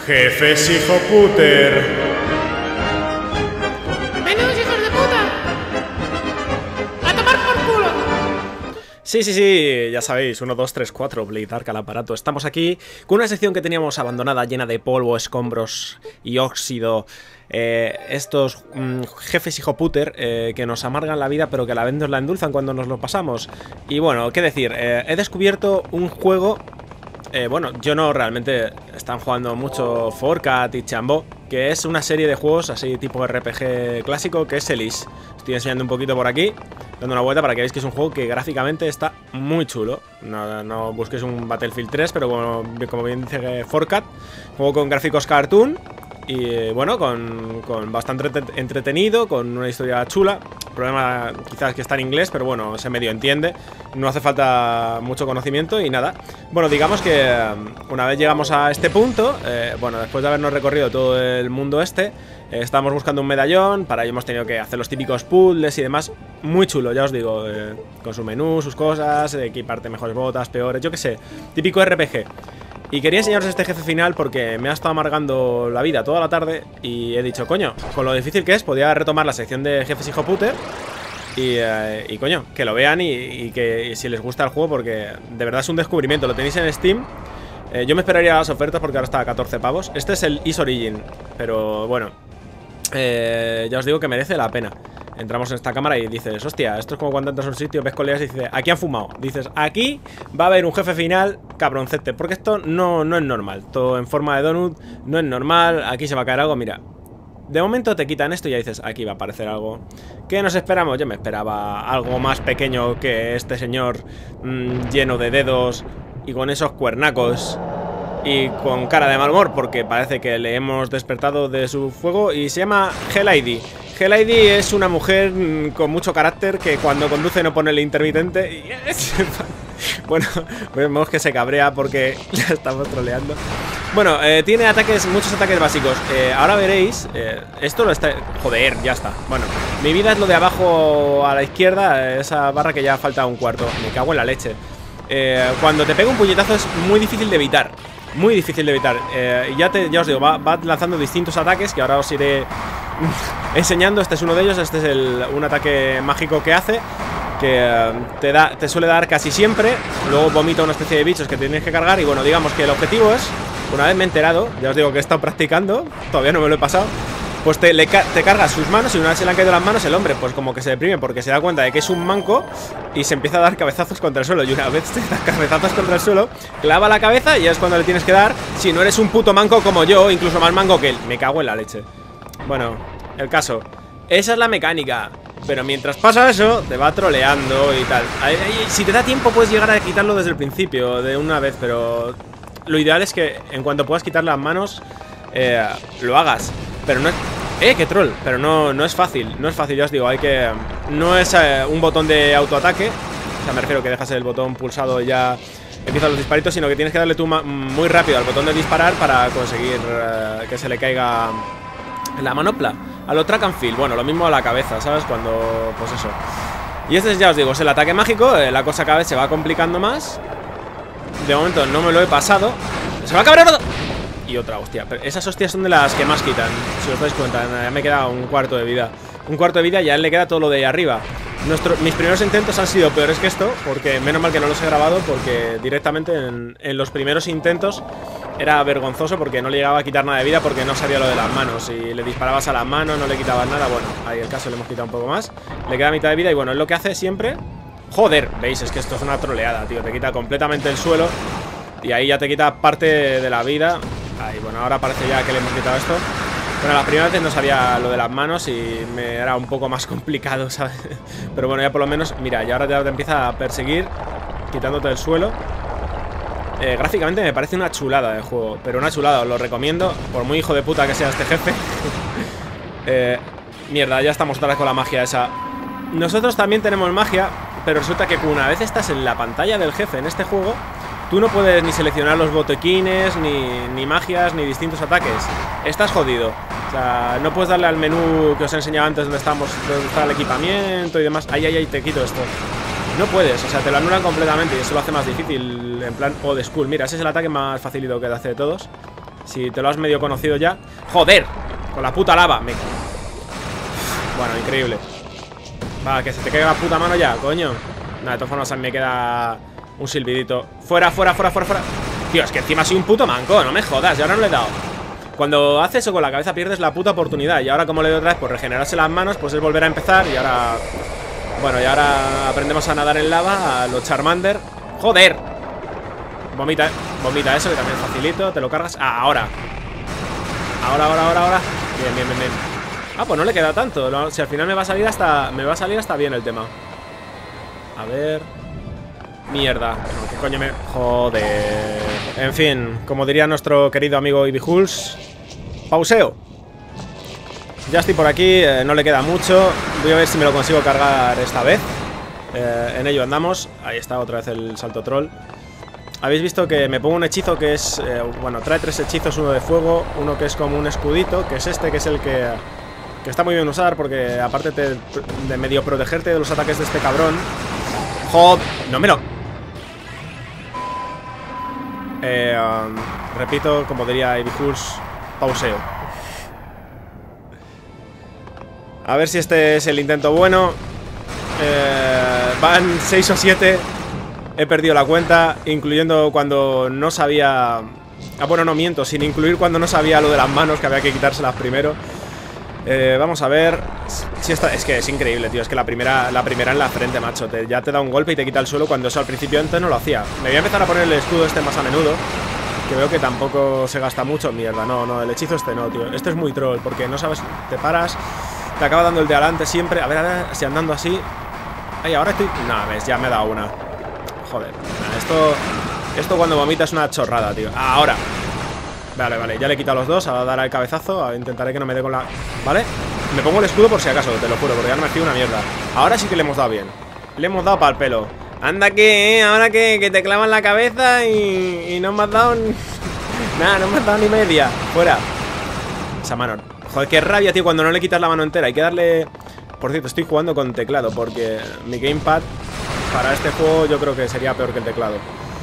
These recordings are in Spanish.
Jefes hijo puter. ¡Menudos hijos de puta! ¡A tomar por culo! Sí, ya sabéis, 1, 2, 3, 4, Blade Dark al aparato. Estamos aquí con una sección que teníamos abandonada, llena de polvo, escombros y óxido. Estos jefes hijo puter que nos amargan la vida, pero que a la vez nos la endulzan cuando nos lo pasamos. Y bueno, qué decir, he descubierto un juego. Bueno, yo no realmente están jugando mucho Forcat y Chambo, que es una serie de juegos así tipo RPG clásico, que es Elise. Estoy enseñando un poquito por aquí, dando una vuelta para que veáis que es un juego que gráficamente está muy chulo. No busquéis un Battlefield 3, pero como bien dice Forcat, juego con gráficos cartoon. Y bueno, con bastante entretenido, con una historia chula. El problema quizás que está en inglés, pero bueno, se medio entiende. No hace falta mucho conocimiento y nada. Bueno, digamos que una vez llegamos a este punto, bueno, después de habernos recorrido todo el mundo estábamos buscando un medallón. Para ello hemos tenido que hacer los típicos puzzles y demás. Muy chulo, ya os digo, con su menú, sus cosas, equiparte mejores botas, peores, yo qué sé. Típico RPG. Y quería enseñaros este jefe final porque me ha estado amargando la vida toda la tarde. Y he dicho, coño, con lo difícil que es, podía retomar la sección de jefes hijo puter. Y coño, que lo vean y que si les gusta el juego, porque de verdad es un descubrimiento. Lo tenéis en Steam. Yo me esperaría las ofertas porque ahora está a 14 pavos. Este es el Is Origin, pero bueno, ya os digo que merece la pena. Entramos en esta cámara y dices, hostia, esto es como cuando entras a un sitio, ves colegas y dices, aquí han fumado. Dices, aquí va a haber un jefe final cabroncete, porque esto no es normal. Todo en forma de donut, no es normal. Aquí se va a caer algo, mira. De momento te quitan esto y ya dices, aquí va a aparecer algo. ¿Qué nos esperamos? Yo me esperaba algo más pequeño que este señor lleno de dedos y con esos cuernacos y con cara de mal humor, porque parece que le hemos despertado de su fuego. Y se llama Hellady. Hellady es una mujer con mucho carácter que cuando conduce no pone el intermitente y... Bueno, vemos que se cabrea porque ya estamos troleando. Bueno, tiene muchos ataques básicos. Ahora veréis, esto lo está... Joder, ya está. Bueno, mi vida es lo de abajo a la izquierda, esa barra que ya falta un cuarto. Me cago en la leche. Cuando te pega un puñetazo es muy difícil de evitar. Muy difícil de evitar. Ya os digo, va lanzando distintos ataques que ahora os iré enseñando. Este es uno de ellos. Este es un ataque mágico que hace, que te suele dar casi siempre. Luego vomita una especie de bichos que tienes que cargar. Y bueno, digamos que el objetivo es, una vez me he enterado, ya os digo que he estado practicando, todavía no me lo he pasado, pues te cargas sus manos y una vez se le han caído las manos, el hombre pues como que se deprime porque se da cuenta de que es un manco y se empieza a dar cabezazos contra el suelo. Y una vez te da cabezazos contra el suelo, clava la cabeza y ya es cuando le tienes que dar, si no eres un puto manco como yo, incluso más manco que él. Me cago en la leche. Bueno, el caso, esa es la mecánica. Pero mientras pasa eso, te va troleando y tal. Si te da tiempo puedes llegar a quitarlo desde el principio, de una vez, pero lo ideal es que en cuanto puedas quitar las manos, lo hagas. Pero no es... ¡Qué troll! Pero no es fácil, no es fácil, ya os digo, hay que... No es un botón de autoataque. O sea, me refiero que dejas el botón pulsado y ya empiezan los disparitos, sino que tienes que darle tú muy rápido al botón de disparar para conseguir que se le caiga la manopla. A lo track and field, bueno, lo mismo a la cabeza, ¿sabes? Cuando... pues eso. Y este, ya os digo, es el ataque mágico. La cosa cada vez se va complicando más. De momento no me lo he pasado. ¡Se va a cabrear otro! Y otra hostia, pero esas hostias son de las que más quitan. Si os dais cuenta, ya me queda un cuarto de vida. Un cuarto de vida y a él le queda todo lo de ahí arriba. Mis primeros intentos han sido peores que esto, porque menos mal que no los he grabado, porque directamente en los primeros intentos era vergonzoso porque no le llegaba a quitar nada de vida porque no sabía lo de las manos. Si le disparabas a las manos no le quitabas nada. Bueno, ahí el caso le hemos quitado un poco más. Le queda mitad de vida y bueno, es lo que hace siempre. Joder, veis, es que esto es una troleada, tío. Te quita completamente el suelo y ahí ya te quita parte de la vida. Ahí, bueno, ahora parece ya que le hemos quitado esto. Bueno, las primeras veces no sabía lo de las manos y me era un poco más complicado, ¿sabes? Pero bueno, ya por lo menos, mira, y ahora ya te empieza a perseguir, quitándote el suelo. Gráficamente me parece una chulada de juego, pero una chulada, os lo recomiendo, por muy hijo de puta que sea este jefe. Mierda, ya estamos otra vez con la magia esa. Nosotros también tenemos magia, pero resulta que una vez estás en la pantalla del jefe en este juego, tú no puedes ni seleccionar los botequines, ni magias, ni distintos ataques. Estás jodido. O sea, no puedes darle al menú que os he enseñado antes donde está el equipamiento y demás. Ay, te quito esto. No puedes, o sea, te lo anulan completamente y eso lo hace más difícil, en plan old school. Mira, ese es el ataque más facilito que hace de todos. Si te lo has medio conocido ya. ¡Joder! Con la puta lava. Bueno, increíble. Va, que se te caiga la puta mano ya, coño. Nada, de todas formas a mí me queda un silbidito. Fuera, fuera, fuera, fuera, fuera. Tío, es que encima soy un puto manco, no me jodas. Y ahora no le he dado. Cuando haces eso con la cabeza pierdes la puta oportunidad. Y ahora como le doy otra vez por regenerarse las manos, pues es volver a empezar. Y ahora... Bueno, y ahora aprendemos a nadar en lava a los Charmander. ¡Joder! Vomita, vomita eso, que también es facilito. Te lo cargas. Ah, ahora. Ahora. Bien, bien, bien, bien. Ah, pues no le queda tanto, ¿no? Si al final me va a salir hasta bien el tema. A ver... Mierda. No, ¿qué coño me...? Joder. En fin, como diría nuestro querido amigo Ibihuls, pauseo. Ya estoy por aquí, no le queda mucho. Voy a ver si me lo consigo cargar esta vez. En ello andamos. Ahí está otra vez el salto troll. Habéis visto que me pongo un hechizo que es... bueno, trae 3 hechizos, uno de fuego, uno que es como un escudito, que es este, que es el que está muy bien usar, porque aparte de medio protegerte de los ataques de este cabrón. ¡Joder! No me lo... repito, como diría Ibihuls, pauseo. A ver si este es el intento bueno. Van 6 o 7. He perdido la cuenta, incluyendo cuando no sabía... Ah, bueno, no miento, sin incluir cuando no sabía lo de las manos, que había que quitárselas primero. Vamos a ver si esta... Es que es increíble, tío. Es que la primera en la frente, macho. Ya te da un golpe y te quita el suelo, cuando eso al principio antes no lo hacía. Me voy a empezar a poner el escudo este más a menudo, que veo que tampoco se gasta mucho. Mierda, no, el hechizo este no, tío. Este es muy troll, porque no sabes... Te paras, te acaba dando el de adelante siempre. A ver, si andando así... Ay, ahora estoy... Nah, ves, ya me he dado una. Joder, esto cuando vomita es una chorrada, tío. Ahora. Vale, ya le he quitado los dos. A dar al cabezazo, intentaré que no me dé con la... ¿Vale? Me pongo el escudo por si acaso, te lo juro, porque ya no me fío una mierda. Ahora sí que le hemos dado bien. Le hemos dado para el pelo. Anda que, ahora que te clavan la cabeza y no me has dado... Nada, no me has dado ni media. Fuera. Esa mano. Joder, qué rabia, tío, cuando no le quitas la mano entera. Hay que darle... Por cierto, estoy jugando con teclado, porque mi gamepad... Para este juego yo creo que sería peor que el teclado.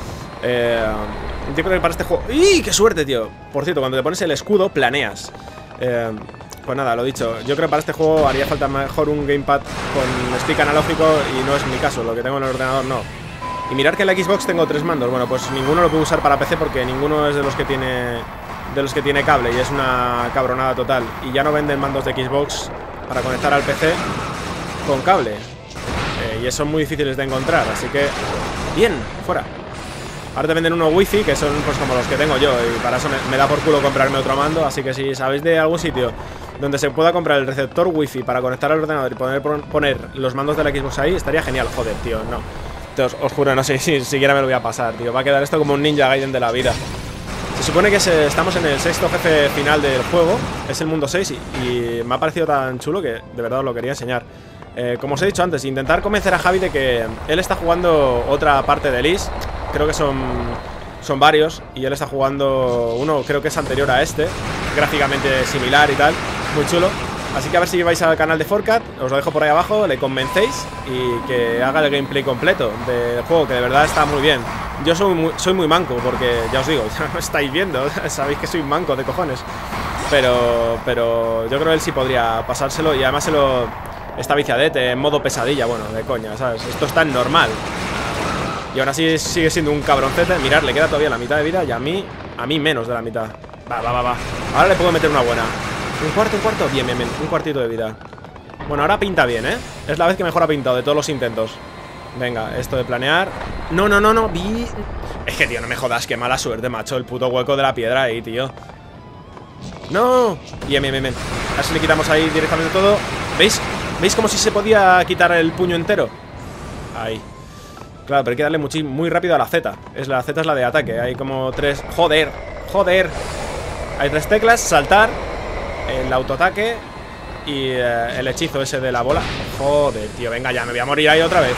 Yo creo que para este juego... ¡Y qué suerte, tío! Por cierto, cuando te pones el escudo, planeas. Pues nada, lo dicho. Yo creo que para este juego haría falta mejor un gamepad con stick analógico, y no es mi caso. Lo que tengo en el ordenador no. Y mirar que en la Xbox tengo 3 mandos. Bueno, pues ninguno lo puedo usar para PC, porque ninguno es de los que tiene cable, y es una cabronada total. Y ya no venden mandos de Xbox para conectar al PC con cable. Y son muy difíciles de encontrar, así que... Bien, fuera. Ahora te venden unos wifi, que son pues como los que tengo yo, y para eso me da por culo comprarme otro mando. Así que si sabéis de algún sitio donde se pueda comprar el receptor wifi para conectar al ordenador y poner los mandos de la Xbox ahí, estaría genial. Joder, tío, no. Os juro, no sé si siquiera me lo voy a pasar, tío. Va a quedar esto como un Ninja Gaiden de la vida. Se supone que estamos en el 6º jefe final del juego. Es el mundo 6 y me ha parecido tan chulo que de verdad os lo quería enseñar. Como os he dicho antes, intentar convencer a Javi de que él está jugando otra parte de Liz. Creo que son varios, y él está jugando uno, creo que es anterior a este, gráficamente similar y tal, muy chulo. Así que a ver si vais al canal de Forcat, os lo dejo por ahí abajo, le convencéis y que haga el gameplay completo del juego, que de verdad está muy bien. Yo soy muy manco, porque ya os digo, ya lo estáis viendo, sabéis que soy manco de cojones. Pero yo creo que él sí podría pasárselo, y además está viciadete, en modo pesadilla, bueno, de coña, ¿sabes? Esto es tan normal. Y aún así sigue siendo un cabroncete. Mirad, le queda todavía la mitad de vida, y a mí menos de la mitad. Va. Ahora le puedo meter una buena. Un cuarto. Bien. Un cuartito de vida. Bueno, ahora pinta bien, ¿eh? Es la vez que mejor ha pintado de todos los intentos. Venga, esto de planear. No. Es que, tío, no me jodas, qué mala suerte, macho. El puto hueco de la piedra ahí, tío. ¡No! Bien. A ver si le quitamos ahí directamente todo. ¿Veis? ¿Veis como si se podía quitar el puño entero? Ahí. Claro, pero hay que darle muy rápido a la Z. La Z es la de ataque. Hay como 3... ¡Joder! Hay 3 teclas. Saltar, el autoataque y el hechizo ese de la bola. Joder, tío, venga ya, me voy a morir ahí otra vez.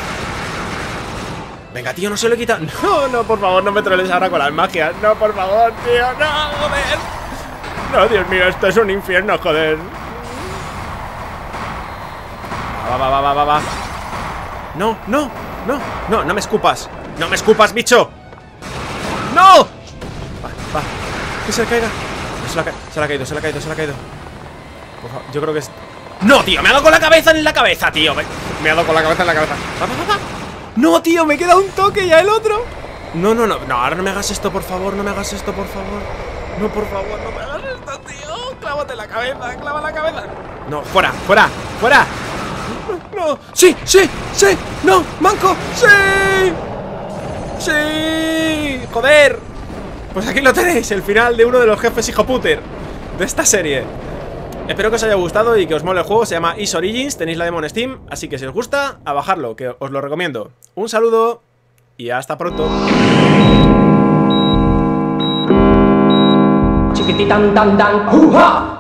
Venga, tío, no se lo he quitado. No, por favor, no me troles ahora con las magias. No, por favor, tío, no, joder. No, Dios mío, esto es un infierno, joder. Va. No me escupas. No me escupas, bicho. ¡No! Va. Que se caiga. se le ha caído, se le ha caído, se le ha caído. Por favor, yo creo que es... ¡No, tío! ¡Me ha dado con la cabeza en la cabeza, tío! Me ha dado con la cabeza en la cabeza. ¡No, tío! ¡Me queda un toque ya el otro! No, no, no. No, ahora no me hagas esto, por favor. No me hagas esto, por favor. No, por favor, no me hagas esto, tío. Clávate la cabeza, clava la cabeza. No, fuera, fuera, fuera. No, sí, sí, sí. No, manco, sí. Sí. Joder. Pues aquí lo tenéis, el final de uno de los jefes hijoputer de esta serie. Espero que os haya gustado y que os mole el juego. Se llama Is Origins, tenéis la demo en Steam. Así que si os gusta, a bajarlo, que os lo recomiendo. Un saludo y hasta pronto. Chiquititan tan tan, ¡uja!